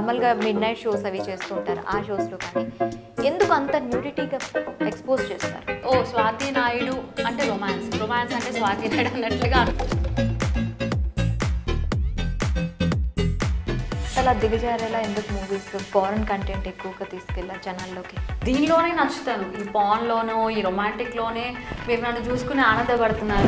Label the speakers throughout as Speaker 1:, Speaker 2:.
Speaker 1: నార్మల్గా mid night shows అవి చేస్తూ ఉంటారు, ఆ షోస్లో కానీ ఎందుకు అంత న్యూడిటీగా ఎక్స్పోజ్ చేస్తారు?
Speaker 2: ఓ స్వాతి నాయుడు అంటే రొమాన్స్, రొమాన్స్ అంటే స్వాతి నాయుడు అన్నట్లుగా
Speaker 1: అలా దిగజారేలా ఎందుకు మూవీస్ ఫారెన్ కంటెంట్ ఎక్కువగా తీసుకెళ్ళారు జనాల్లోకి?
Speaker 2: దీనిలోనే నచ్చుతాను, ఈ పాన్లోనో ఈ రొమాంటిక్లోనే మీరు నన్ను చూసుకుని ఆనందపడుతున్నారు.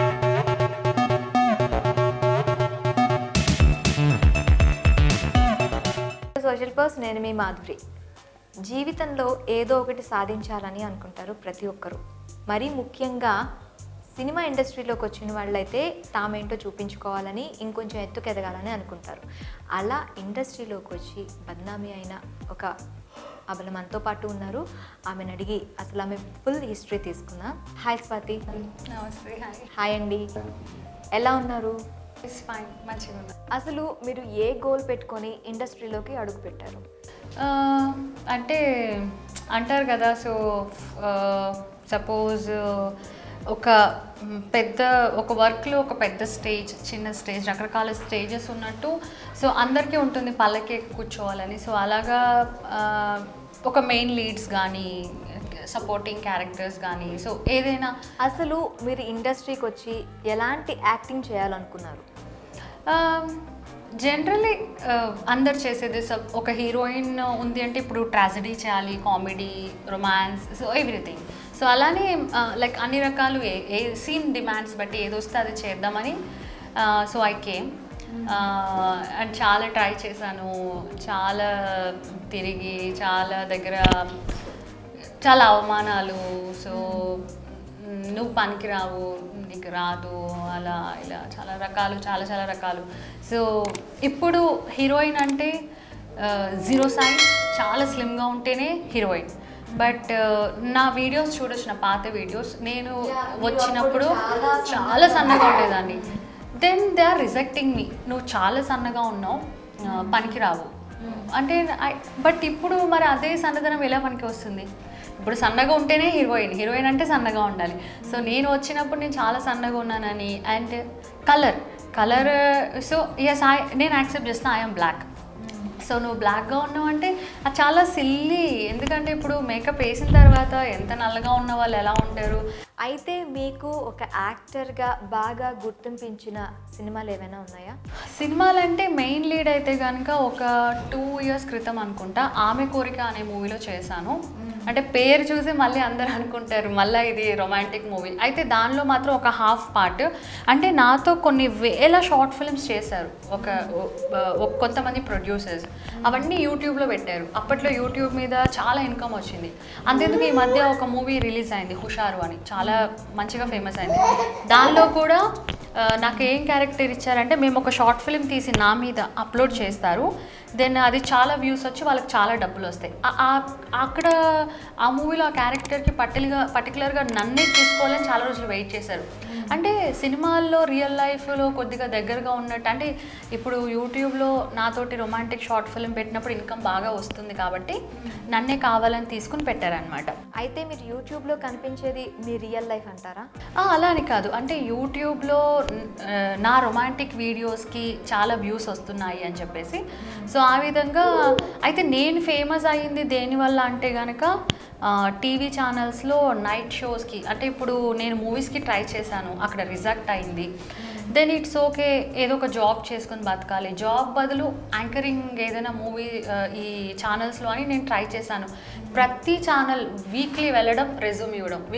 Speaker 1: సోషల్ పర్సన్ నేను మీ మాధురి. జీవితంలో ఏదో ఒకటి సాధించాలని అనుకుంటారు ప్రతి ఒక్కరు. మరీ ముఖ్యంగా సినిమా ఇండస్ట్రీలోకి వచ్చిన వాళ్ళైతే తామేంటో చూపించుకోవాలని, ఇంకొంచెం ఎత్తుకెదగాలని అనుకుంటారు. అలా ఇండస్ట్రీలోకి వచ్చి బద్నామీ అయిన ఒక అబల మనతో పాటు ఉన్నారు. ఆమెను అడిగి అసలు ఆమె ఫుల్ హిస్టరీ తీసుకుందాం. హాయ్ స్వాతి.
Speaker 2: నమస్తే. హాయ్.
Speaker 1: హాయ్ అండి, ఎలా ఉన్నారు?
Speaker 2: ఇట్స్ ఫైన్, మంచిగా ఉన్నా.
Speaker 1: అసలు మీరు ఏ గోల్ పెట్టుకొని ఇండస్ట్రీలోకి అడుగు పెట్టారు?
Speaker 2: అంటే అంటారు కదా, సో సపోజ్ ఒక వర్క్లో ఒక పెద్ద స్టేజ్, చిన్న స్టేజ్, రకరకాల స్టేజెస్ ఉన్నట్టు సో అందరికీ ఉంటుంది పల్లకి కూర్చోవాలని. సో అలాగా ఒక మెయిన్ లీడ్స్ కానీ సపోర్టింగ్ క్యారెక్టర్స్ కానీ సో ఏదైనా.
Speaker 1: అసలు మీరు ఇండస్ట్రీకి వచ్చి ఎలాంటి యాక్టింగ్ చేయాలనుకున్నారు?
Speaker 2: జనరలీ అందరు చేసేది ఒక హీరోయిన్ ఉంది అంటే ఇప్పుడు ట్రాజడీ చేయాలి, comedy, romance, so everything. So అలానే లైక్ అన్ని రకాలు ఏ సీన్ డిమాండ్స్ బట్టి ఏది వస్తే అది చేద్దామని సో ఐ కేమ్ అండ్ చాలా ట్రై చేశాను, చాలా తిరిగి, చాలా దగ్గర చాలా అవమానాలు. సో నువ్వు పనికిరావు, నీకు రాదు, అలా ఇలా చాలా రకాలు, చాలా రకాలు. సో ఇప్పుడు హీరోయిన్ అంటే జీరో సైజ్, చాలా స్లిమ్గా ఉంటేనే హీరోయిన్. బట్ నా వీడియోస్ చూడొచ్చు, నా పాత వీడియోస్, నేను వచ్చినప్పుడు చాలా సన్నగా ఉండేదాన్ని. Then they are rejecting me, నువ్వు చాలా సన్నగా ఉన్నావు, పనికిరావు అంటే. బట్ ఇప్పుడు మరి అదే సన్నదనం ఎలా పనికి వస్తుంది? ఇప్పుడు సన్నగా ఉంటేనే హీరోయిన్ అంటే సన్నగా ఉండాలి. సో నేను వచ్చినప్పుడు నేను చాలా సన్నగా ఉన్నానని. అండ్ కలర్ సో ఎస్ నేను యాక్సెప్ట్ చేస్తాను, ఐఎమ్ బ్లాక్. సో నువ్వు బ్లాక్గా ఉన్నావు అంటే అది చాలా సిల్లీ, ఎందుకంటే ఇప్పుడు మేకప్ వేసిన తర్వాత ఎంత నల్లగా ఉన్న వాళ్ళు ఎలా ఉంటారు.
Speaker 1: అయితే మీకు ఒక యాక్టర్గా బాగా గుర్తింపించిన సినిమాలు ఏమైనా ఉన్నాయా?
Speaker 2: సినిమాలు అంటే మెయిన్ లీడ్ అయితే కనుక ఒక 2 years క్రితం అనుకుంటా ఆమె కోరిక అనే మూవీలో చేశాను. అంటే పేరు చూసి మళ్ళీ అందరు అనుకుంటారు మళ్ళీ ఇది రొమాంటిక్ మూవీ. అయితే దానిలో మాత్రం ఒక హాఫ్ పార్ట్, అంటే నాతో కొన్ని వేల షార్ట్ ఫిల్మ్స్ చేశారు కొంతమంది ప్రొడ్యూసర్స్, అవన్నీ యూట్యూబ్లో పెట్టారు. అప్పట్లో యూట్యూబ్ మీద చాలా ఇన్కమ్ వచ్చింది. అంతేందుకు ఈ మధ్య ఒక మూవీ రిలీజ్ అయింది హుషారు అని, చాలా మంచిగా ఫేమస్ అయింది. దానిలో కూడా నాకు ఏం క్యారెక్టర్ ఇచ్చారంటే, మేము ఒక షార్ట్ ఫిల్మ్ తీసి నా మీద అప్లోడ్ చేస్తారు, దెన్ అది చాలా వ్యూస్ వచ్చి వాళ్ళకి చాలా డబ్బులు వస్తాయి. అక్కడ ఆ మూవీలో ఆ క్యారెక్టర్కి పర్టికులర్గా నన్నే తీసుకోవాలని చాలా రోజులు వెయిట్ చేశారు. అంటే సినిమాల్లో రియల్ లైఫ్లో కొద్దిగా దగ్గరగా ఉన్నట్టు. అంటే ఇప్పుడు యూట్యూబ్లో నాతోటి రొమాంటిక్ షార్ట్ ఫిల్మ్ పెట్టినప్పుడు ఇన్కమ్ బాగా వస్తుంది కాబట్టి నన్నే కావాలని తీసుకుని పెట్టారనమాట.
Speaker 1: అయితే మీరు యూట్యూబ్లో కనిపించేది మీ రియల్ లైఫ్ అంటారా?
Speaker 2: అలా అని కాదు, అంటే యూట్యూబ్లో నా రొమాంటిక్ వీడియోస్కి చాలా వ్యూస్ వస్తున్నాయి అని చెప్పేసి. సో ఆ విధంగా అయితే నేను ఫేమస్ అయ్యింది దేనివల్ల అంటే కనుక టీవీ ఛానల్స్లో నైట్ షోస్కి, అంటే ఇప్పుడు నేను మూవీస్కి ట్రై చేశాను, అక్కడ రిజెక్ట్ అయింది. దెన్ ఇట్స్ ఓకే, ఏదో ఒక జాబ్ చేసుకొని బతకాలి, జాబ్ బదులు యాంకరింగ్ ఏదైనా మూవీ ఈ ఛానల్స్లో అని నేను ట్రై చేశాను. ప్రతి ఛానల్ వీక్లీ వెళ్ళడం రెజ్యూమ్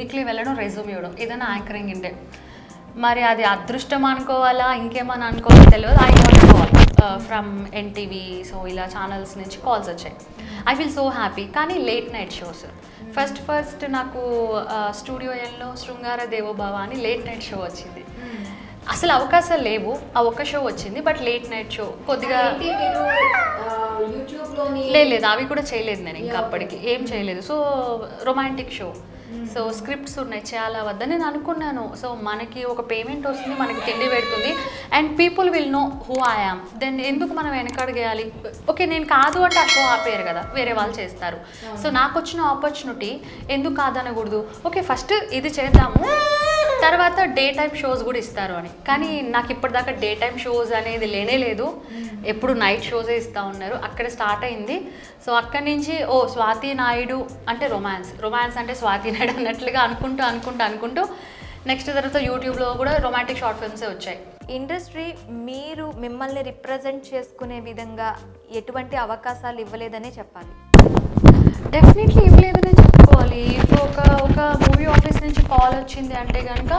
Speaker 2: ఇవ్వడం ఏదైనా యాంకరింగ్ ఉంటే. మరి అది అదృష్టం అనుకోవాలా ఇంకేమని అనుకోవాలో తెలియదు. I got call from NTV, so ఇలా ఛానల్స్ నుంచి కాల్స్ వచ్చాయి. I feel so happy. కానీ లేట్ నైట్ షోస్ ఫస్ట్ నాకు స్టూడియో ఎల్లో శృంగార దేవోభావ అని లేట్ నైట్ షో వచ్చింది. అసలు అవకాశాలు లేవు, ఆ ఒక్క షో వచ్చింది. బట్ లేట్ నైట్ షో కొద్దిగా లేదు, అవి కూడా చేయలేదు నేను ఇంకా అప్పటికి ఏం చేయలేదు. So romantic show, so scripts ఉన్నాయి చేయాలా వద్ద నేను అనుకున్నాను. సో మనకి ఒక పేమెంట్ వస్తుంది, మనకి తిండి పెడుతుంది, and people will know who I am. Then ఎందుకు మనం వెనకడగేయాలి? ఓకే నేను కాదు అంటే ఆ షో ఆపేరు కదా, వేరే వాళ్ళు చేస్తారు. సో నాకు వచ్చిన ఆపర్చునిటీ ఎందుకు కాదనకూడదు? ఓకే ఫస్ట్ ఇది చేద్దాము, తర్వాత డే టైమ్ షోస్ కూడా ఇస్తారు అని. కానీ నాకు ఇప్పటిదాకా డే టైమ్ షోస్ అనేది లేనే లేదు, ఎప్పుడు నైట్ షోసే ఇస్తూ ఉన్నారు. అక్కడ స్టార్ట్ అయింది. సో అక్కడి నుంచి స్వాతి నాయుడు అంటే రొమాన్స్ అంటే స్వాతి నాయుడు అన్నట్లుగా అనుకుంటూ నెక్స్ట్ తర్వాత యూట్యూబ్లో కూడా రొమాంటిక్ షార్ట్ ఫిల్మ్సే వచ్చాయి.
Speaker 1: ఇండస్ట్రీ మిమ్మల్ని రిప్రజెంట్ చేసుకునే విధంగా ఎటువంటి అవకాశాలు ఇవ్వలేదనే చెప్పాలి.
Speaker 2: డెఫినెట్లీ ఇవ్వలేదనే చెప్పుకోవాలి. ఇప్పుడు ఒక మూవీ ఆఫీస్ నుంచి కాల్ వచ్చింది అంటే కనుక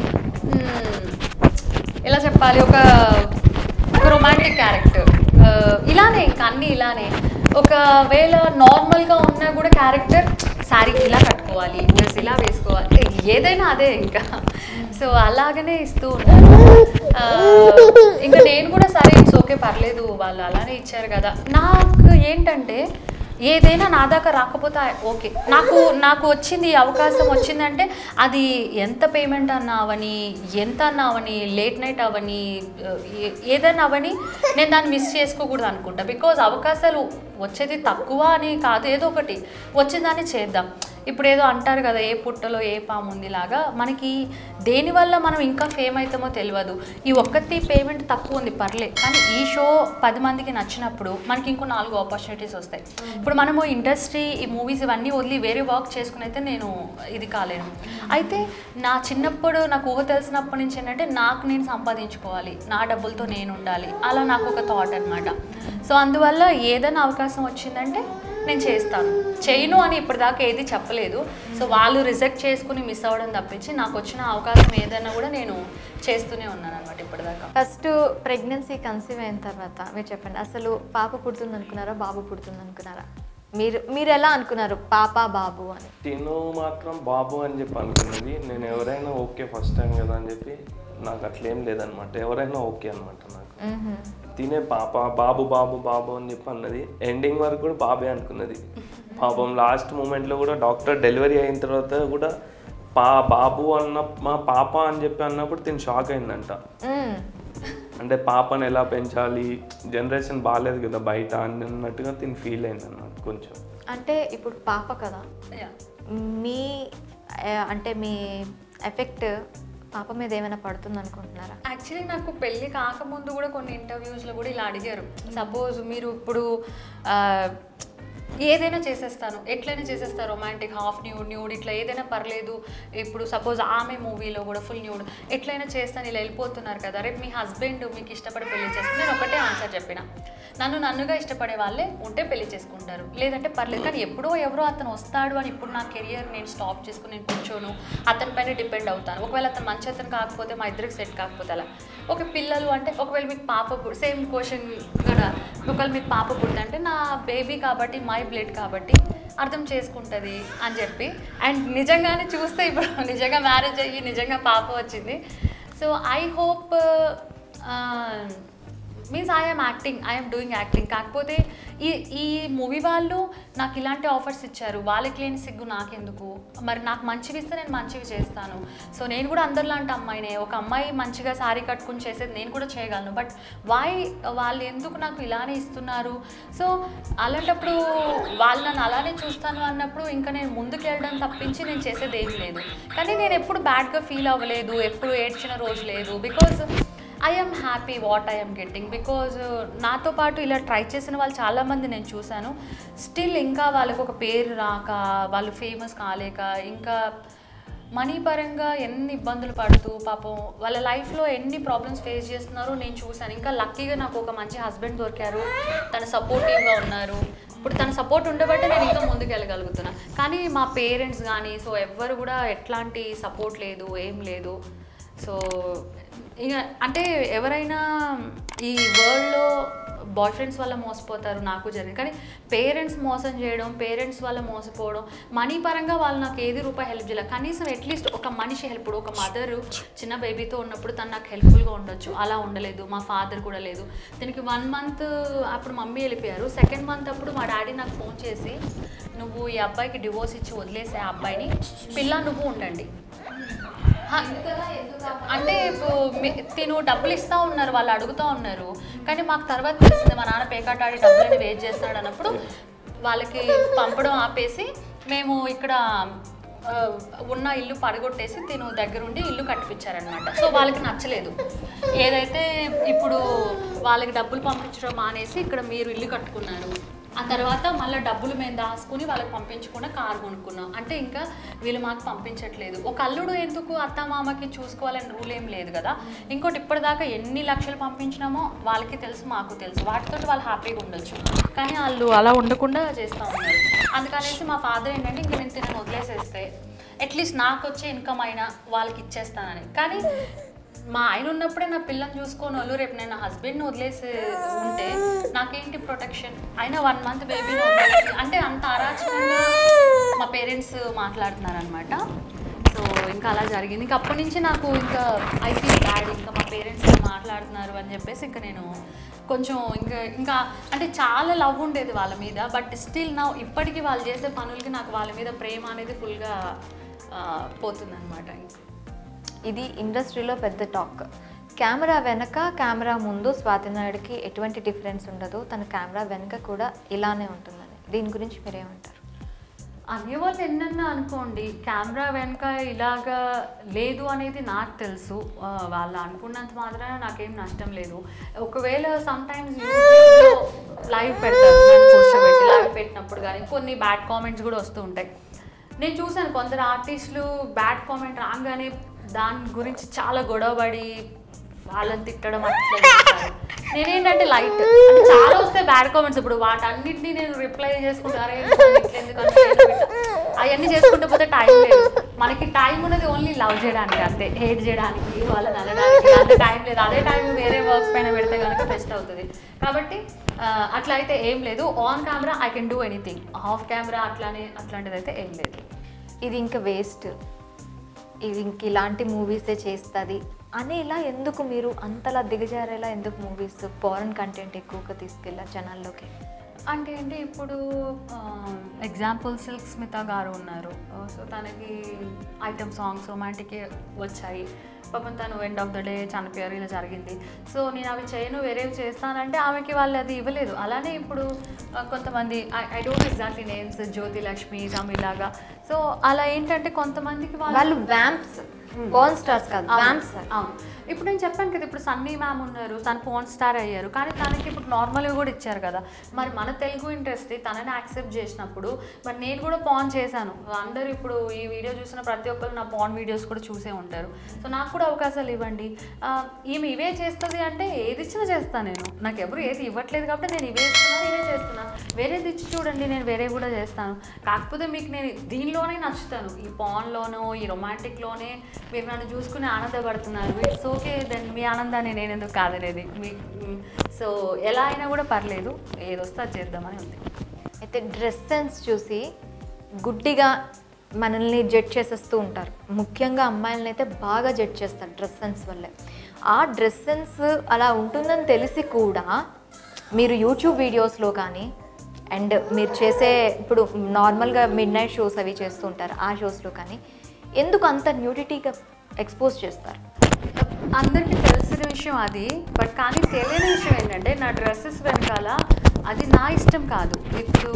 Speaker 2: ఎలా చెప్పాలి, ఒక రొమాంటిక్ క్యారెక్టర్ ఇలానే, ఇంకా అన్నీ ఇలానే. ఒకవేళ నార్మల్గా ఉన్నా కూడా క్యారెక్టర్ శారీ ఇలా కట్టుకోవాలి, డ్రెస్ ఇలా వేసుకోవాలి, ఏదైనా అదే ఇంకా. సో అలాగనే ఇస్తూ ఉంటాను. ఇంకా నేను కూడా సరే ఇట్స్ ఓకే పర్లేదు, వాళ్ళు అలానే ఇచ్చారు కదా. నాకు ఏంటంటే ఏదైనా నా దాకా రాకపోతే ఓకే, నాకు వచ్చింది, అవకాశం వచ్చిందంటే అది ఎంత పేమెంట్ అన్నా అవని, ఎంత అన్నా అవని, లేట్ నైట్ అవని, ఏదైనా అవని, నేను దాన్ని మిస్ చేసుకోకూడదు అనుకుంటా. బికాజ్ అవకాశాలు వచ్చేది తక్కువ అని కాదు, ఏదో ఒకటి వచ్చిందాన్ని చేద్దాం. ఇప్పుడు ఏదో అంటారు కదా, ఏ పుట్టలో ఏ పాము ఉంది లాగా, మనకి దేనివల్ల మనం ఇంకా ఫేమ్ అవుతామో తెలియదు. ఈ ఒక్కటి పేమెంట్ తక్కువ ఉంది పర్లే, కానీ ఈ షో 10 మందికి నచ్చినప్పుడు మనకి ఇంకో 4 ఆపర్చునిటీస్ వస్తాయి. ఇప్పుడు మనము ఇండస్ట్రీ, ఈ మూవీస్ ఇవన్నీ వదిలి వేరే వర్క్ చేసుకుని అయితే నేను ఇది కాలేను. అయితే నా చిన్నప్పుడు నాకు ఊహ తెలిసినప్పటి నుంచి ఏంటంటే నాకు నేను సంపాదించుకోవాలి, నా డబ్బులతో నేను ఉండాలి, అలా నాకు ఒక థాట్ అనమాట. సో అందువల్ల ఏదైనా అవకాశం వచ్చిందంటే నేను చేస్తాను, చేయను అని ఇప్పటిదాకా ఏది చెప్పలేదు. సో వాళ్ళు రిజెక్ట్ చేసుకుని మిస్ అవ్వడం తప్పించి నాకు వచ్చిన అవకాశం ఏదైనా కూడా నేను చేస్తూనే ఉన్నాను అనమాట ఇప్పటిదాకా.
Speaker 1: ఫస్ట్ ప్రెగ్నెన్సీ కన్సీవ్ అయిన తర్వాత మీరు చెప్పండి, అసలు పాప పుడుతుంది అనుకున్నారా, బాబు పుడుతుంది అనుకున్నారా? మీరు ఎలా అనుకున్నారు పాప బాబు అని?
Speaker 3: తిను మాత్రం బాబు అని చెప్పి అనుకున్నది. నేను ఎవరైనా ఓకే ఫస్ట్ టైం కదా అని చెప్పి, నాకు అట్లేం లేదనమాట, ఎవరైనా ఓకే అనమాట. నాకు తినే పాప బాబు బాబు బాబు అని చెప్పి అన్నది. ఎండింగ్ వరకు కూడా బాబే అనుకున్నది. పాపం లాస్ట్ మూమెంట్లో కూడా డాక్టర్ డెలివరీ అయిన తర్వాత కూడా బాబు మా పాప అని చెప్పి అన్నప్పుడు తిని షాక్ అయిందంట. అంటే పాపను ఎలా పెంచాలి, జనరేషన్ బాగాలేదు కదా బయట అన్నట్టుగా తిని ఫీల్ అయింది అన్నమాట కొంచెం.
Speaker 1: అంటే ఇప్పుడు పాప కదా, మీ ఎఫెక్ట్ పాప మీద ఏమైనా పడుతుంది అనుకుంటున్నారా?
Speaker 2: యాక్చువల్లీ నాకు పెళ్ళి కాకముందు కూడా కొన్ని ఇంటర్వ్యూస్లో కూడా ఇలా అడిగారు, సపోజ్ మీరు ఇప్పుడు ఏదైనా చేసేస్తాను, ఎట్లయినా చేసేస్తారు, రొమాంటిక్, హాఫ్ న్యూడ్ ఇట్లా ఏదైనా పర్లేదు. ఇప్పుడు సపోజ్ ఆమె మూవీలో కూడా ఫుల్ న్యూడ్ ఎట్లయినా చేస్తాను, ఇలా వెళ్ళిపోతున్నారు కదా, రేపు మీ హస్బెండ్ మీకు ఇష్టపడి పెళ్లి చేసుకుని, నేను ఒకటే ఆన్సర్ చెప్పిన, నన్నుగా ఇష్టపడే వాళ్ళే ఉంటే పెళ్లి చేసుకుంటారు, లేదంటే పర్లేదు. కానీ ఎప్పుడో ఎవరో అతను వస్తాడు అని ఇప్పుడు నా కెరియర్ నేను స్టాప్ చేసుకుని నేను కూర్చోను, అతని పైన డిపెండ్ అవుతాను. ఒకవేళ అతను మంచి అతను కాకపోతే, మా ఇద్దరికి సెట్ కాకపోతే అలా. ఒక పిల్లలు అంటే ఒకవేళ మీకు పాప సేమ్ క్వశ్చన్ కూడా, ఒకవేళ మీకు పాప పుట్టిందంటే నా బేబీ కాబట్టి, మై బ్లడ్ కాబట్టి అర్థం చేసుకుంటుంది అని చెప్పి. అండ్ నిజంగానే చూస్తే ఇప్పుడు నిజంగా మ్యారేజ్ అయ్యి నిజంగా పాప వచ్చింది. So I hope means I'm doing acting. కాకపోతే ఈ మూవీ వాళ్ళు నాకు ఇలాంటి ఆఫర్స్ ఇచ్చారు, వాళ్ళకి లేని సిగ్గు నాకెందుకు, మరి నాకు మంచివి ఇస్తే నేను మంచివి చేస్తాను. సో నేను కూడా అందరిలాంటి అమ్మాయినే, ఒక అమ్మాయి మంచిగా శారీ కట్టుకుని చేసేది నేను కూడా చేయగలను. బట్ వాళ్ళు ఎందుకు నాకు ఇలానే ఇస్తున్నారు? సో అలాంటప్పుడు వాళ్ళు నన్ను అలానే చూస్తాను అన్నప్పుడు ఇంకా నేను ముందుకు వెళ్ళడం తప్పించి నేను చేసేది ఏం లేదు. కానీ నేను ఎప్పుడు బ్యాడ్గా ఫీల్ అవ్వలేదు, ఎప్పుడు ఏడ్చిన రోజు లేదు. Because I am happy what I am getting. Because నాతో పాటు ఇలా ట్రై చేసిన వాళ్ళు చాలామంది నేను చూశాను. స్టిల్ ఇంకా వాళ్ళకు ఒక పేరు రాక, వాళ్ళు ఫేమస్ కాలేక, ఇంకా మనీ పరంగా ఎన్ని ఇబ్బందులు పడుతూ పాపం వాళ్ళ లైఫ్లో ఎన్ని ప్రాబ్లమ్స్ ఫేస్ చేస్తున్నారో నేను చూశాను. ఇంకా లక్కీగా నాకు ఒక మంచి హస్బెండ్ దొరికారు, తను సపోర్టివ్గా ఉన్నారు. ఇప్పుడు తన సపోర్ట్ ఉండబట్టే నేను ఇంకా ముందుకు వెళ్ళగలుగుతున్నా. కానీ మా పేరెంట్స్ కానీ సో ఎవ్వరు కూడా ఎట్లాంటి సపోర్ట్ లేదు, ఏం లేదు. సో ఇక అంటే ఎవరైనా ఈ వరల్డ్లో బాయ్ ఫ్రెండ్స్ వల్ల మోసపోతారు, నాకు జరిగింది. కానీ పేరెంట్స్ మోసం చేయడం, పేరెంట్స్ వల్ల మోసపోవడం, మనీ పరంగా వాళ్ళు నాకు ఏది రూపాయి హెల్ప్ చేయలేదు. కనీసం అట్లీస్ట్ ఒక మనిషి హెల్ప్, ఒక మదరు చిన్న బేబీతో ఉన్నప్పుడు తను నాకు హెల్ప్ఫుల్గా ఉండొచ్చు, అలా ఉండలేదు. మా ఫాదర్ కూడా లేదు. దీనికి 1 month అప్పుడు మమ్మీ వెళ్ళిపోయారు. 2nd month అప్పుడు మా డాడీ నాకు ఫోన్ చేసి, నువ్వు ఈ అబ్బాయికి డివోర్స్ ఇచ్చి వదిలేసే ఆ అబ్బాయిని, పిల్ల నువ్వు ఉండండి అంటే. ఇప్పుడు తిను డబ్బులు ఇస్తూ ఉన్నారు, వాళ్ళు అడుగుతూ ఉన్నారు. కానీ మాకు తర్వాత తెలిసింది మా నాన్న పేకాట ఆడి డబ్బులని వేస్ట్ చేస్తున్నాడు అన్నప్పుడు వాళ్ళకి పంపడం ఆపేసి మేము ఇక్కడ ఉన్న ఇల్లు పడగొట్టేసి తిను దగ్గరుండి ఇల్లు కట్టిపించారనమాట. సో వాళ్ళకి నచ్చలేదు. ఏదైతే ఇప్పుడు వాళ్ళకి డబ్బులు పంపించడం మానేసి ఇక్కడ మీరు ఇల్లు కట్టుకున్నారు, ఆ తర్వాత మళ్ళీ డబ్బులు మేము దాచుకుని వాళ్ళకి పంపించకుండా కారు కొనుక్కున్నాం అంటే ఇంకా వీళ్ళు మాకు పంపించట్లేదు. ఒక అల్లుడు ఎందుకు అత్తమామకి చూసుకోవాలని రూల్ ఏం లేదు కదా. ఇంకోటి ఇప్పటిదాకా ఎన్ని లక్షలు పంపించినామో వాళ్ళకి తెలుసు, మాకు తెలుసు, వాటితో వాళ్ళు హ్యాపీగా ఉండొచ్చు. కానీ వాళ్ళు అలా ఉండకుండా చేస్తూ ఉన్నారు. అందుకనేసి మా ఫాదర్ ఏంటంటే ఇంక నేను తినని వదిలేసేస్తే అట్లీస్ట్ నాకు వచ్చే ఇన్కమ్ అయినా వాళ్ళకి ఇచ్చేస్తానని. కానీ మా ఆయన ఉన్నప్పుడే నా పిల్లని చూసుకొని వాళ్ళు రేపు నేను నా హస్బెండ్ని వదిలేసి ఉంటే నాకేంటి ప్రొటెక్షన్? అయినా 1 month బేబీని వదిలేసి అంటే అంత అరాచకంగా మా పేరెంట్స్ మాట్లాడుతున్నారనమాట. సో ఇంకా అలా జరిగింది. ఇంకా అప్పటి నుంచి నాకు ఇంకా ఐ ఫీల్ బ్యాడ్, ఇంకా మా పేరెంట్స్ మాట్లాడుతున్నారు అని చెప్పేసి ఇంకా నేను కొంచెం ఇంకా అంటే చాలా లవ్ ఉండేది వాళ్ళ మీద. బట్ స్టిల్ నా ఇప్పటికీ వాళ్ళు చేసే పనులకి నాకు వాళ్ళ మీద ప్రేమ అనేది ఫుల్గా పోతుందన్నమాట.
Speaker 1: ఇది ఇండస్ట్రీలో పెద్ద టాక్. కెమెరా వెనక కెమెరా ముందు స్వాతి నాయుడుకి ఎటువంటి డిఫరెన్స్ ఉండదు, తన కెమెరా వెనక కూడా ఇలానే ఉంటుందని. దీని గురించి మీరేమంటారు?
Speaker 2: అనేవాళ్ళు ఎన్నన్నా అనుకోండి, కెమెరా వెనక ఇలాగా లేదు అనేది నాకు తెలుసు. వాళ్ళు అనుకున్నంత మాత్రాన నాకేం నష్టం లేదు. ఒకవేళ సమ్టైమ్స్ లైవ్ పెడతారు, కూర్చోబెట్టి లైవ్ పెట్టినప్పుడు కానీ కొన్ని బ్యాడ్ కామెంట్స్ కూడా వస్తూ ఉంటాయి. నేను చూసాను కొందరు ఆర్టిస్టులు బ్యాడ్ కామెంట్ రాగానే దాని గురించి చాలా గొడవపడి వాళ్ళని తిట్టడం అట్లా చేస్తారు. నేనేంటంటే లైట్ అంటే చాలా వస్తాయి బ్యాడ్ కామెంట్స్. ఇప్పుడు వాటన్నిటినీ నేను రిప్లై చేసుకుంటారే ఎందుకంటే అవన్నీ చేసుకుంటూ పోతే టైం లేదు. మనకి టైం ఉన్నది ఓన్లీ లవ్ చేయడానికి అంతే, హేట్ చేయడానికి వాళ్ళని అనడానికి అంత టైం లేదు. అదే టైం వేరే వర్క్ పైన పెడితే కనుక బెస్ట్ అవుతుంది. కాబట్టి అట్లా అయితే ఏం లేదు. On camera I can do anything, off camera అట్లాంటిది అయితే ఏం లేదు.
Speaker 1: ఇది ఇంకా వేస్ట్, ఇది ఇంక ఇలాంటి మూవీసే చేస్తుంది అని ఇలా ఎందుకు మీరు అంతలా దిగజారేలా ఎందుకు మూవీస్ ఫారెన్ కంటెంట్ ఎక్కువగా తీసుకెళ్ళా జనాల్లోకి?
Speaker 2: అంటే ఏంటి ఇప్పుడు ఎగ్జాంపుల్ సిల్క్ స్మిత గారు ఉన్నారు. సో తనకి ఐటమ్ సాంగ్స్ రొమాంటిక్ వచ్చాయి. పాపం తను ఎండ్ ఆఫ్ ద డే చనిపోయారు, ఇలా జరిగింది. సో నేను అవి చేయను వేరేవి చేస్తానంటే ఆమెకి వాళ్ళు అది ఇవ్వలేదు. అలానే ఇప్పుడు కొంతమంది I don't exactly names, Jyothi Lakshmi తమిళలాగా. సో అలా ఏంటంటే కొంతమందికి
Speaker 1: వాళ్ళు వ్యాంప్స్, పోర్న్ స్టార్స్ కాదు, వ్యాంప్స్.
Speaker 2: అవును, ఇప్పుడు నేను చెప్పాను కదా, ఇప్పుడు సన్నీ మ్యామ్ ఉన్నారు, తను పోర్న్ స్టార్ అయ్యారు. కానీ తనకి ఇప్పుడు నార్మల్గా కూడా ఇచ్చారు కదా. మరి మన తెలుగు ఇండస్ట్రీ తనని యాక్సెప్ట్ చేసినప్పుడు మరి నేను కూడా పాన్ చేశాను. అందరూ ఇప్పుడు ఈ వీడియో చూసిన ప్రతి ఒక్కరు నా పాన్ వీడియోస్ కూడా చూసే ఉంటారు. సో నాకు కూడా అవకాశాలు ఇవ్వండి. ఈమె ఇవే చేస్తుంది అంటే ఏది ఇచ్చినా చేస్తాను నేను. నాకు ఎవరు ఏది ఇవ్వట్లేదు కాబట్టి నేను ఇవే ఇస్తున్నాను, ఇవే చేస్తున్నాను. వేరేది ఇచ్చి చూడండి, నేను వేరే కూడా చేస్తాను. కాకపోతే మీకు నేను దీనిలోనే నచ్చుతాను, ఈ పాన్లోనో ఈ రొమాంటిక్లోనే మీరు నన్ను చూసుకుని ఆనందపడుతున్నారు. ఇట్స్ ఓకే, దెన్ మీ ఆనందాన్ని నేను ఎందుకు కాదనేది మీ. సో ఎలా అయినా కూడా పర్లేదు, ఏదొస్తే అది చేద్దామని ఉంది.
Speaker 1: అయితే డ్రెస్ సెన్స్ చూసి గుడ్డిగా మనల్ని జడ్జ్ చేసేస్తూ ఉంటారు. ముఖ్యంగా అమ్మాయిలని అయితే బాగా జడ్జ్ చేస్తారు డ్రెస్ సెన్స్ వల్లే. ఆ డ్రెస్ సెన్స్ అలా ఉంటుందని తెలిసి కూడా మీరు యూట్యూబ్ వీడియోస్లో కానీ అండ్ మీరు చేసే ఇప్పుడు నార్మల్గా మిడ్ నైట్ షోస్ అవి చేస్తూ ఉంటారు, ఆ షోస్లో కానీ ఎందుకు అంత న్యూడిటీగా ఎక్స్పోజ్ చేస్తారు?
Speaker 2: అందరికీ తెలిసిన విషయం అది. బట్ కానీ తెలియని విషయం ఏంటంటే నా డ్రెస్సెస్ వెనకాల అది నా ఇష్టం కాదు. ఇప్పుడు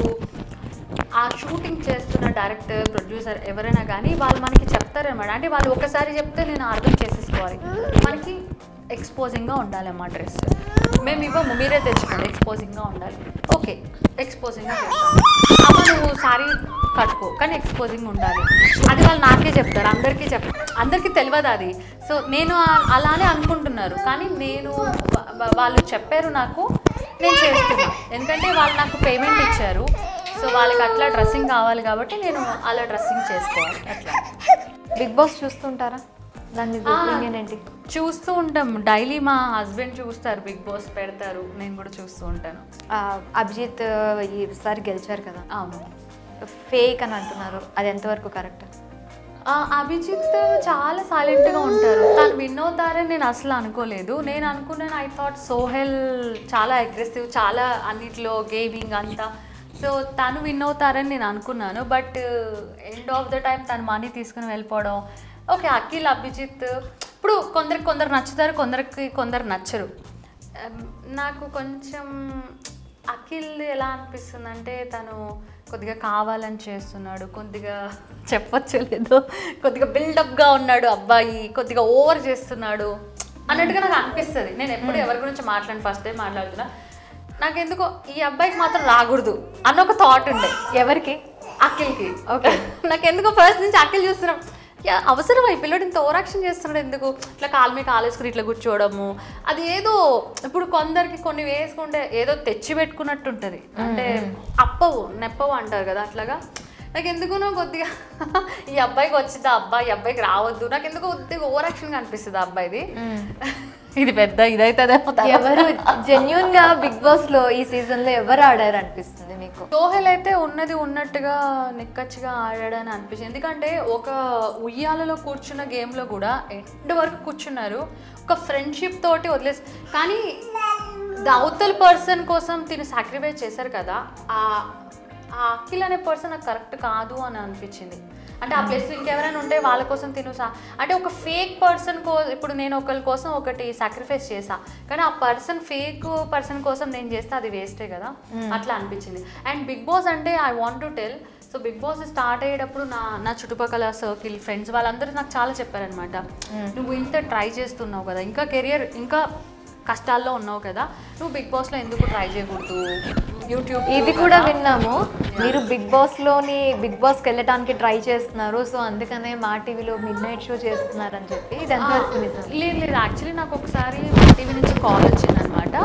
Speaker 2: ఆ షూటింగ్ చేస్తున్న డైరెక్టర్, ప్రొడ్యూసర్ ఎవరైనా కానీ వాళ్ళు మనకి చెప్తారన్నమాట. అంటే వాళ్ళు ఒకసారి చెప్తే నేను అర్థం చేసేసుకోవాలి. మనకి ఎక్స్పోజింగ్గా ఉండాలి అమ్మా డ్రెస్, మేము ఇవ్వము మీరే తెచ్చుకోండి, ఎక్స్పోజింగ్గా ఉండాలి. ఓకే, ఎక్స్పోజింగ్గా చేస్తాను. అమ్మ నువ్వు సారీ కట్టుకో కానీ ఎక్స్పోజింగ్ ఉండాలి, అది వాళ్ళు నాకే చెప్తారు. అందరికీ తెలియదు అది. సో నేను అలానే అనుకుంటున్నారు. కానీ వాళ్ళు చెప్పారు నాకు, నేను చేస్తున్నాను. ఎందుకంటే వాళ్ళు నాకు పేమెంట్ ఇచ్చారు. సో వాళ్ళకి అట్లా డ్రెస్సింగ్ కావాలి కాబట్టి నేను అలా డ్రెస్సింగ్ చేసుకోవాలి. అట్లా.
Speaker 1: బిగ్ బాస్ చూస్తుంటారా? దాని ఒపీనియన్ ఏంటి?
Speaker 2: చూస్తూ ఉంటాం డైలీ. మా హస్బెండ్ చూస్తారు, బిగ్ బాస్ పెడతారు, నేను కూడా చూస్తూ ఉంటాను.
Speaker 1: అభిజిత్ ఈసారి గెలిచారు కదా,
Speaker 2: అవును,
Speaker 1: ఫేక్ అని అంటున్నారు, అది ఎంతవరకు కరెక్ట్?
Speaker 2: అభిజిత్ చాలా సైలెంట్గా ఉంటారు. తను విన్ అవుతారని నేను అసలు అనుకోలేదు. నేను అనుకున్నాను, ఐ థాట్ సోహెల్ చాలా అగ్రెసివ్, చాలా అన్నిట్లో గేమింగ్ అంతా. సో తను విన్ అవుతారని నేను అనుకున్నాను. But end of the time తను మనీ తీసుకుని వెళ్ళిపోవడం. ఓకే, అఖిల్ అభిజిత్ ఇప్పుడు కొందరు నచ్చుతారు, కొందరు నచ్చరు. నాకు కొంచెం అఖిల్ ఎలా అనిపిస్తుంది అంటే తను కొద్దిగా కావాలని చేస్తున్నాడు, కొద్దిగా చెప్పొచ్చు లేదు, కొద్దిగా బిల్డప్గా ఉన్నాడు అబ్బాయి, కొద్దిగా ఓవర్ చేస్తున్నాడు అన్నట్టుగా నాకు అనిపిస్తుంది. నేను ఎప్పుడు ఎవరి గురించి మాట్లాడిన ఫస్ట్ టైం మాట్లాడుతున్నా, నాకెందుకో ఈ అబ్బాయికి మాత్రం రాకూడదు అన్న ఒక థాట్ ఉండే.
Speaker 1: ఎవరికి?
Speaker 2: అఖిల్కి. ఓకే, నాకెందుకో ఫస్ట్ నుంచి అఖిల్ చూస్తున్నాం, అవసరం ఈ పిల్లడు ఇంత ఓవరాక్షన్ చేస్తున్నాడు ఎందుకు, ఇట్లా కాలు మీద కాలేసుకుని ఇట్లా కూర్చోవడము, అది ఏదో ఇప్పుడు కొందరికి కొన్ని వేసుకుంటే ఏదో తెచ్చి పెట్టుకున్నట్టు ఉంటుంది, అంటే అప్పవు నెప్పవు అంటారు కదా, అట్లాగా నాకు ఎందుకునో కొద్దిగా ఈ అబ్బాయికి వచ్చింది ఈ అబ్బాయికి రావద్దు, నాకు ఎందుకో కొద్దిగా ఓవరాక్షన్గా అనిపిస్తుంది ఆ అబ్బాయిది. ఇది పెద్ద ఇదైతే
Speaker 1: ఎవరు జెన్యూన్ గా బిగ్ బాస్ లో ఈ సీజన్ లో ఎవరు ఆడారు అనిపిస్తుంది మీకు?
Speaker 2: సోహెల్ అయితే ఉన్నది ఉన్నట్టుగా నిక్కచ్చిగా ఆడాడని అనిపించింది. ఎందుకంటే ఒక ఉయ్యాలలో కూర్చున్న గేమ్లో కూడా ఎండ్ వరకు కూర్చున్నారు, ఒక ఫ్రెండ్షిప్ తోటి వదిలేసి, కానీ అవతల పర్సన్ కోసం తిని సాక్రిఫైస్ చేశారు కదా, ఆ అఖిల్ అనే పర్సన్ నాకు కరెక్ట్ కాదు అని అనిపించింది. అంటే ఆ ప్లేస్ ఇంకెవరైనా ఉంటే వాళ్ళ కోసం అంటే ఒక ఫేక్ పర్సన్ ఇప్పుడు నేను ఒకరి కోసం ఒకటి సాక్రిఫైస్ చేసా, కానీ ఆ ఫేక్ పర్సన్ కోసం నేను చేస్తే అది వేస్టే కదా, అట్లా అనిపించింది. అండ్ బిగ్ బాస్ అంటే I want to tell, so Bigg Boss start అయ్యేటప్పుడు నా చుట్టుపక్కల సర్కిల్ ఫ్రెండ్స్ వాళ్ళందరూ నాకు చాలా చెప్పారనమాట, నువ్వు ఇంత ట్రై చేస్తున్నావు కదా, ఇంకా కెరియర్ ఇంకా కష్టాల్లో ఉన్నావు కదా, నువ్వు బిగ్ బాస్లో ఎందుకు ట్రై చేయకూడదు, యూట్యూబ్.
Speaker 1: ఇది కూడా విన్నాము, మీరు బిగ్ బాస్కి వెళ్ళడానికి ట్రై చేస్తున్నారు, సో అందుకనే మా టీవీలో మిడ్ నైట్ షో చేస్తున్నారని చెప్పి. ఇది ఎంతవరకు నిజం?
Speaker 2: లేదు, యాక్చువల్లీ నాకు ఒకసారి మా టీవీ నుంచి కాల్ వచ్చిందనమాట,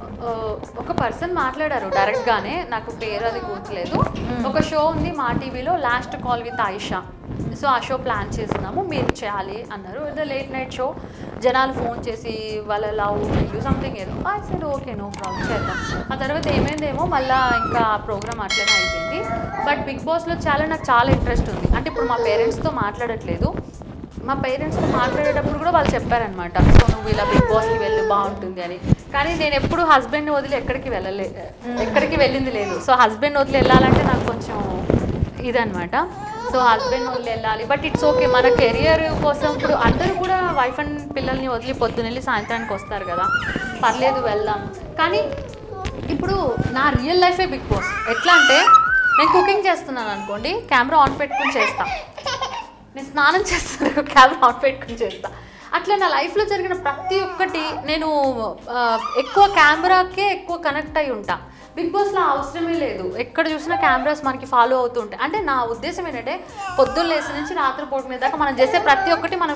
Speaker 2: ఒక పర్సన్ మాట్లాడారు డైరెక్ట్గానే, నాకు పేరు అది గుర్తులేదు, ఒక షో ఉంది మా టీవీలో last call with Ayesha, so ఆ షో ప్లాన్ చేస్తున్నాము మీరు చేయాలి అన్నారు, ఇది లేట్ నైట్ షో, జనాలు ఫోన్ చేసి వాళ్ళ లవ్ సంథింగ్ ఏదో, సరే ఓకే నో ప్రాబ్లం చేద్దాం. ఆ తర్వాత ఏమైందేమో మళ్ళీ ఇంకా ఆ ప్రోగ్రామ్ అట్లనే అయిపోయింది. బట్ బిగ్ బాస్లో నాకు చాలా ఇంట్రెస్ట్ ఉంది. అంటే ఇప్పుడు మా పేరెంట్స్తో మాట్లాడట్లేదు, మా పేరెంట్స్తో మాట్లాడేటప్పుడు కూడా వాళ్ళు చెప్పారనమాట, సో నువ్వు ఇలా బిగ్ బాస్కి వెళ్ళి బాగుంటుంది అని, కానీ నేను ఎప్పుడు హస్బెండ్ని వదిలి ఎక్కడికి వెళ్ళింది లేదు. సో హస్బెండ్ వదిలి వెళ్ళాలంటే నాకు కొంచెం ఇదనమాట, సో హస్బెండ్ వదిలి వెళ్ళాలి, బట్ ఇట్స్ ఓకే, మన కెరియర్ కోసం ఇప్పుడు అందరూ కూడా వైఫ్ అండ్ పిల్లల్ని వదిలి పొద్దునెళ్ళి సాయంత్రానికి వస్తారు కదా, పర్లేదు వెళ్దాం. కానీ ఇప్పుడు నా రియల్ లైఫే బిగ్ బాస్. ఎట్లా అంటే నేను కుకింగ్ చేస్తున్నాను అనుకోండి, కెమెరా ఆన్ పెట్టుకుని చేస్తా, నేను స్నానం చేస్తాను కెమెరా ఆన్ పెట్టుకుని చేస్తా, అట్లా నా లైఫ్లో జరిగిన ప్రతి ఒక్కటి నేను ఎక్కువ కెమెరాకే ఎక్కువ కనెక్ట్ అయి ఉంటా. బిగ్ బాస్లో అవసరమే లేదు, ఎక్కడ చూసినా కెమెరాస్ మనకి ఫాలో అవుతూ ఉంటాయి. అంటే నా ఉద్దేశం ఏంటంటే పొద్దున్న లేసి నుంచి రాత్రి పూట మీద దాకా మనం చేసే ప్రతి ఒక్కటి మనం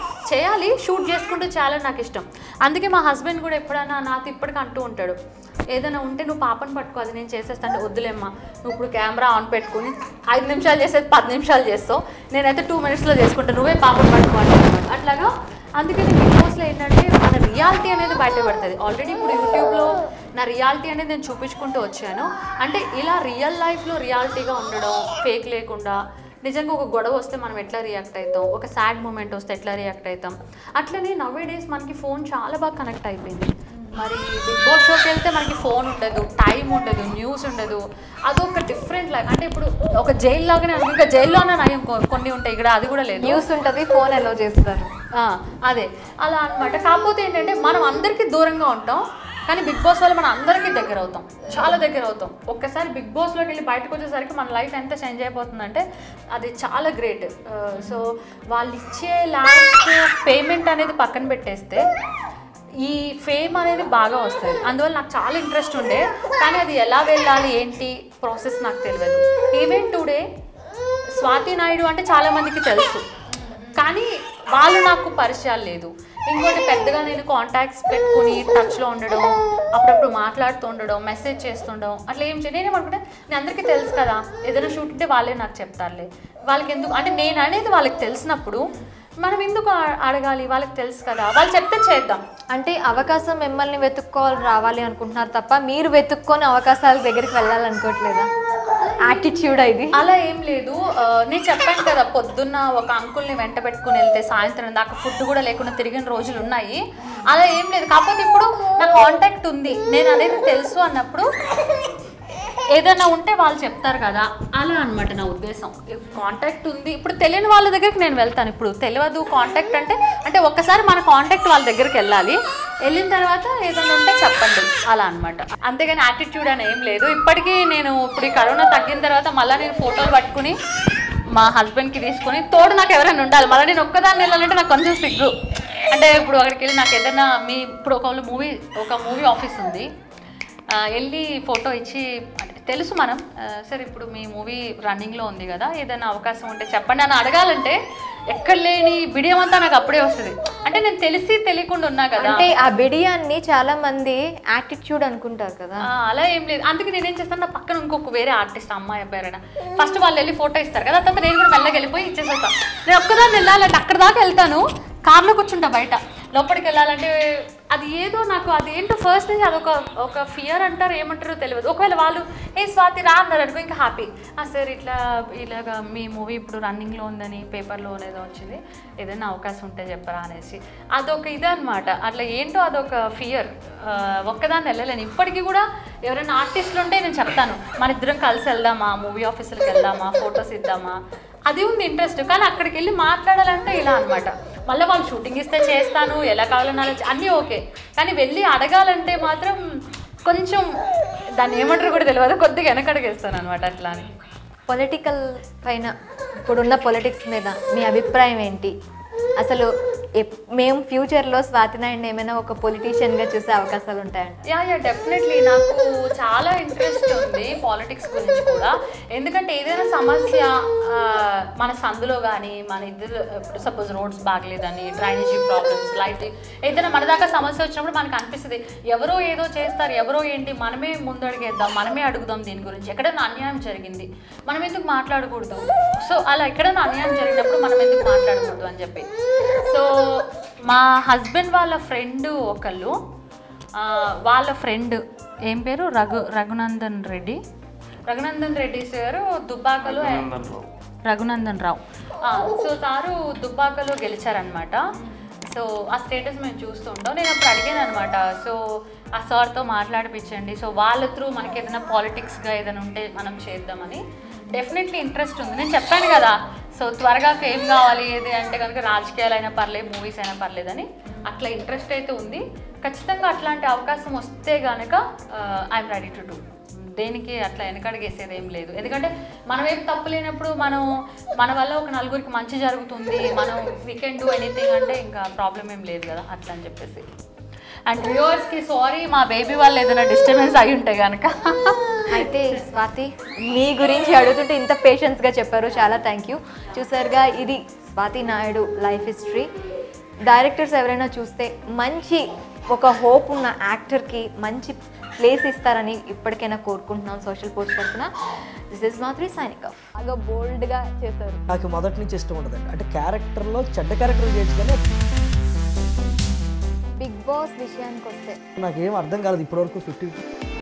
Speaker 2: షూట్ చేసుకుంటూ చేయాలని నాకు ఇష్టం. అందుకే మా హస్బెండ్ కూడా ఎప్పుడైనా నాతో ఇప్పటికీ అంటూ ఉంటాడు, ఏదైనా ఉంటే నువ్వు పాపను పట్టుకో, అది నేను చేసేస్తాను, వద్దులేమ్మా నువ్వు ఇప్పుడు కెమెరా ఆన్ పెట్టుకుని 5 నిమిషాలు చేసేది 10 నిమిషాలు చేస్తావు, నేనైతే 2 మినిట్స్లో చేసుకుంటాను, నువ్వే పాపను పట్టుకోవాలి అట్లాగా. అందుకని బిగ్ బాస్లో ఏంటంటే మన రియాలిటీ అనేది బయటపడుతుంది. ఆల్రెడీ ఇప్పుడు యూట్యూబ్లో నా రియాలిటీ అనేది నేను చూపించుకుంటూ వచ్చాను, అంటే ఇలా రియల్ లైఫ్లో రియాలిటీగా ఉండడం, ఫేక్ లేకుండా. నిజంగా ఒక గొడవ వస్తే మనం ఎట్లా రియాక్ట్ అవుతాం, ఒక సాడ్ మూమెంట్ వస్తే ఎట్లా రియాక్ట్ అవుతాం, అట్లనే నవ్వేడేస్ మనకి ఫోన్ చాలా బాగా కనెక్ట్ అయిపోయింది. మరి బిగ్ బాస్ షోకి వెళ్తే మనకి ఫోన్ ఉండదు, టైం ఉండదు, న్యూస్ ఉండదు, అదొక డిఫరెంట్ లైఫ్. అంటే ఇప్పుడు ఒక జైలు లాగానే, ఇంకా జైల్లోనే నయం కొన్ని ఉంటాయి, ఇక్కడ అది కూడా లేదు,
Speaker 1: న్యూస్ ఉంటుంది, ఫోన్ ఎలా చేస్తారు,
Speaker 2: అదే అలా అనమాట. కాకపోతే ఏంటంటే మనం అందరికీ దూరంగా ఉంటాం, కానీ బిగ్ బాస్ వల్ల మనం అందరికీ దగ్గర అవుతాం, చాలా దగ్గర అవుతాం. ఒక్కసారి బిగ్ బాస్లోకి వెళ్ళి బయటకు వచ్చేసరికి మన లైఫ్ ఎంత చేంజ్ అయిపోతుందంటే అది చాలా గ్రేట్. సో వాళ్ళు ఇచ్చే లాస్ట్ పేమెంట్ అనేది పక్కన పెట్టేస్తే ఈ ఫేమ్ అనేది బాగా వస్తుంది. అందువల్ల నాకు చాలా ఇంట్రెస్ట్ ఉండే, కానీ అది ఎలా వెళ్ళాలి ఏంటి ప్రాసెస్ నాకు తెలియదు. ఈవెన్ టుడే స్వాతి నాయుడు అంటే చాలామందికి తెలుసు, కానీ వాళ్ళు నాకు పరిచయాలు లేదు. ఇంకోటి పెద్దగా నేను కాంటాక్ట్స్ పెట్టుకుని టచ్లో ఉండడం, అప్పుడప్పుడు మాట్లాడుతూ ఉండడం, మెసేజ్ చేస్తుండడం అట్లా ఏం చేయను. నేనేమనుకుంటే నేను అందరికీ తెలుసు కదా, ఏదైనా షూట్ ఉంటే వాళ్ళే నాకు చెప్తారులే, వాళ్ళకి ఎందుకు అంటే నేను అనేది వాళ్ళకి తెలిసినప్పుడు మనం ఎందుకు అడగాలి, వాళ్ళకి తెలుసు కదా, వాళ్ళు చెప్తే చేద్దాం.
Speaker 1: అంటే అవకాశం మిమ్మల్ని వెతుక్కోవాలి రావాలి అనుకుంటున్నారు తప్ప మీరు వెతుక్కొని అవకాశాల దగ్గరికి వెళ్ళాలనుకోవట్లేదా? యాటిట్యూడ్ ఇది
Speaker 2: అలా ఏం లేదు. నేను చెప్పాను కదా, పొద్దున్న ఒక అంకుల్ని వెంట పెట్టుకుని వెళ్తే సాయంత్రం దాకా ఫుడ్ కూడా లేకుండా తిరిగిన రోజులు ఉన్నాయి. అలా ఏం లేదు. కాకపోతే ఇప్పుడు నా కాంటాక్ట్ ఉంది, నేను అనేది తెలుసు అన్నప్పుడు ఏదైనా ఉంటే వాళ్ళు చెప్తారు కదా, అలా అనమాట నా ఉద్దేశం. కాంటాక్ట్ ఉంది, ఇప్పుడు తెలియని వాళ్ళ దగ్గరికి నేను వెళ్తాను. ఇప్పుడు తెలియదు కాంటాక్ట్ అంటే ఒక్కసారి మన కాంటాక్ట్ వాళ్ళ దగ్గరికి వెళ్ళాలి, వెళ్ళిన తర్వాత ఏదైనా ఉంటే చెప్పండి, అలా అనమాట. అంతేగాని యాటిట్యూడ్ అని ఏం లేదు. ఇప్పటికీ నేను ఇప్పుడు ఈ కరోనా తగ్గిన తర్వాత మళ్ళీ నేను ఫోటోలు పట్టుకుని మా హస్బెండ్కి తీసుకొని తోడు నాకు ఎవరైనా ఉండాలి. మళ్ళీ నేను ఒక్కదాన్ని వెళ్ళాలంటే నాకు కొంచెం సిగ్గు. అంటే ఇప్పుడు అక్కడికి వెళ్ళి నాకు ఏదైనా ఇప్పుడు ఒక మూవీ ఆఫీస్ ఉంది, వెళ్ళి ఫోటో ఇచ్చి అంటే తెలుసు మనం సరే ఇప్పుడు మీ మూవీ రన్నింగ్లో ఉంది కదా, ఏదైనా అవకాశం ఉంటే చెప్పండి అని అడగాలంటే ఎక్కడ లేని బిడియం అంతా నాకు అప్పుడే వస్తుంది. అంటే నేను తెలియకుండా ఉన్నా కదా.
Speaker 1: అంటే ఆ బిడియాన్ని చాలా మంది యాటిట్యూడ్ అనుకుంటారు కదా,
Speaker 2: అలా ఏం లేదు. అందుకే నేనేం చేస్తాను, నా పక్కన ఇంకొక వేరే ఆర్టిస్ట్ అమ్మాయి అబ్బాయినా ఫస్ట్ వాళ్ళు వెళ్ళి ఫోటో ఇస్తారు కదా, తర్వాత నేను కూడా మెల్లగా వెళ్ళిపోయి ఇచ్చేసేస్తాను. నేను ఒక్కదాన్ని వెళ్ళాలంటే అక్కడ దాకా వెళ్తాను, కార్లో కూర్చుంటా, బయట లోపలికి వెళ్ళాలంటే అది ఏదో నాకు అదేంటో ఫస్ట్ నుంచి అదొక ఫియర్ అంటారు, ఏమంటారో తెలియదు. ఒకవేళ వాళ్ళు స్వాతి రా అన్నారు అనుకో, ఇంకా హ్యాపీ, సార్ ఇలాగా మీ మూవీ ఇప్పుడు రన్నింగ్లో ఉందని పేపర్లో ఏదో వచ్చింది, ఏదైనా అవకాశం ఉంటే చెప్పరా అనేసి అదొక ఇదే అనమాట. అట్లా ఏంటో అదొక ఫియర్, ఒక్కదాన్ని వెళ్ళలేను. ఇప్పటికీ కూడా ఎవరైనా ఆర్టిస్టులు ఉంటే నేను చెప్తాను, మన ఇద్దరం కలిసి వెళ్దామా, మూవీ ఆఫీసులకు వెళ్దామా, ఫొటోస్ ఇద్దామా, అది ఉంది ఇంట్రెస్ట్. కానీ అక్కడికి వెళ్ళి మాట్లాడాలంటే ఇలా అనమాట. మళ్ళీ వాళ్ళు షూటింగ్ ఇస్తే చేస్తాను, ఎలా కావాలన్నా అన్నీ ఓకే, కానీ వెళ్ళి అడగాలంటే మాత్రం కొంచెం దాన్ని ఏమంటారు కూడా తెలియదు, కొద్దిగా వెనకడిగేస్తాను అనమాట. అట్లా అని
Speaker 1: పొలిటికల్ పైన ఇప్పుడున్న పొలిటిక్స్ మీద మీ అభిప్రాయం ఏంటి? అసలు మేము ఫ్యూచర్లో స్వాతి నాయుడిని ఏమైనా ఒక పొలిటీషియన్గా చూసే అవకాశాలు ఉంటాయండి?
Speaker 2: యా డెఫినెట్లీ నాకు చాలా ఇంట్రెస్ట్ ఉంది పాలిటిక్స్ గురించి కూడా. ఎందుకంటే ఏదైనా సమస్య మన సందులో కానీ మన ఇద్దరు ఇప్పుడు సపోజ్ రోడ్స్ బాగలేదని, డ్రైనేజీ ప్రాబ్లమ్స్, లైట్ ఏదైనా మన దాకా సమస్య వచ్చినప్పుడు మనకు అనిపిస్తుంది ఎవరో ఏదో చేస్తారు, ఎవరో ఏంటి, మనమే ముందడుగేద్దాం, మనమే అడుగుదాం దీని గురించి. ఎక్కడైనా అన్యాయం జరిగింది మనం ఎందుకు మాట్లాడకూడదు, సో అలా ఎక్కడైనా అన్యాయం జరిగినప్పుడు మనం ఎందుకు మాట్లాడకూడదు అని చెప్పి. సో మా హస్బెండ్ వాళ్ళ ఫ్రెండ్ ఒకళ్ళు, వాళ్ళ ఫ్రెండ్ ఏం పేరు రఘునందన్ రెడ్డి సార్ దుబ్బాకలో, రఘునందన్ రావు. సో సారు దుబ్బాకలో గెలిచారనమాట. సో ఆ స్టేటస్ మేము చూస్తూ ఉంటాం. నేను అప్పుడు అడిగాను అనమాట, సో ఆ సార్తో మాట్లాడిపించండి, సో వాళ్ళ త్రూ మనకి ఏదైనా పాలిటిక్స్గా ఏదైనా ఉంటే మనం చేద్దామని. డెఫినెట్లీ ఇంట్రెస్ట్ ఉంది. నేను చెప్పాను కదా, సో త్వరగా ఫేమ్ కావాలి ఏది అంటే కనుక రాజకీయాలు అయినా పర్లేదు, మూవీస్ అయినా పర్లేదని అట్లా ఇంట్రెస్ట్ అయితే ఉంది. ఖచ్చితంగా అట్లాంటి అవకాశం వస్తే కనుక ఐఎమ్ రెడీ టు డూ. దేనికి అట్లా వెనకడిగేసేది ఏం లేదు. ఎందుకంటే మనం ఏం తప్పు లేనప్పుడు మన వల్ల ఒక నలుగురికి మంచి జరుగుతుంది, మనం వీ కెన్ డూ ఎనీథింగ్ అంటే ఇంకా ప్రాబ్లం ఏం లేదు కదా, అట్లా అని చెప్పేసి. అండ్ వ్యూవర్స్కి సారీ, మా బేబీ వాళ్ళు ఏదైనా డిస్టర్బెన్స్ అయి ఉంటే కనుక.
Speaker 1: అయితే స్వాతి మీ గురించి అడుగుతుంటే ఇంత పేషెన్స్గా చెప్పారు, చాలా థ్యాంక్ యూ. చూసారుగా, ఇది Swathi Naidu life history. Directors ఎవరైనా చూస్తే మంచి ఒక హోప్ ఉన్న యాక్టర్కి మంచి ప్లేస్ ఇస్తారని ఇప్పటికైనా కోరుకుంటున్నాం సోషల్ పోస్ట్ తరఫున. This is Madhuri signing off. బాగా బోల్డ్గా చేస్తారు.
Speaker 4: నాకు మొదటి నుంచి ఇష్టం ఉండదండి, అంటే క్యారెక్టర్లో చెడ్డ క్యారెక్టర్ చేయొచ్చు కానీ
Speaker 1: బిగ్ బాస్ విషయానికి వస్తే
Speaker 4: నాకేం అర్థం కాలేదు ఇప్పటివరకు. 50